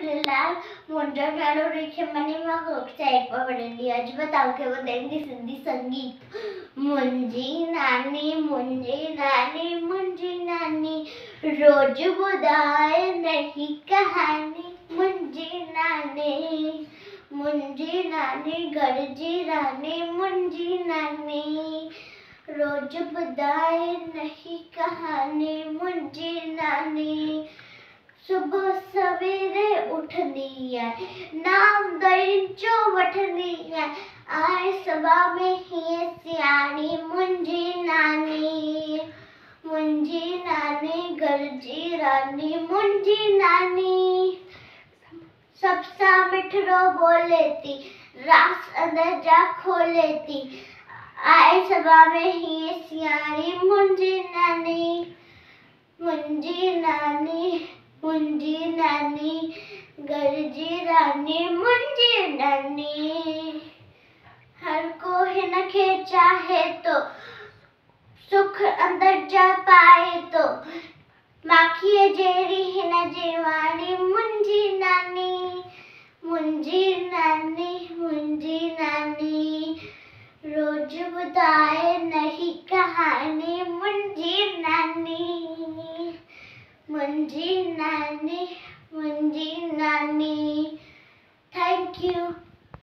झूलेलाल। मुंहिंजो नालो रिखिमनी, मां साइड पर पढ़ंदी आहियां। अॼु मां तव्हांखे ॿुधाईंदी सिंधी संगीत। मुंहिंजी नानी मुंहिंजी नानी रोज ॿुधाए नई कहानी। मुंहिंजी नानी घर जी रानी। मुंहिंजी नानी रोज ॿुधाए नई कहानी। मुंहिंजी नानी सुबह सवेरे उठंदी आहे, नाम दरिचो वठंदी आहे, आए सभा में हीअं सियाणी। मुंहिंजी नानी घर जी रानी। मुंहिंजी नानी सब सां मिठड़ो बोले थी, रास अंदर जा खोले थी, आए सभा में हीअं सियाणी। मुंहिंजी नानी घर जी रानी। मुंहिंजी नानी हर को हिन खे चाहे तो, सुख अंदर जा पाए तो, माखीअ जहिड़ी हिन जी वाणी। मुंहिंजी नानी रोज ॿुधाए नई कहानी। मुंहिंजी नानी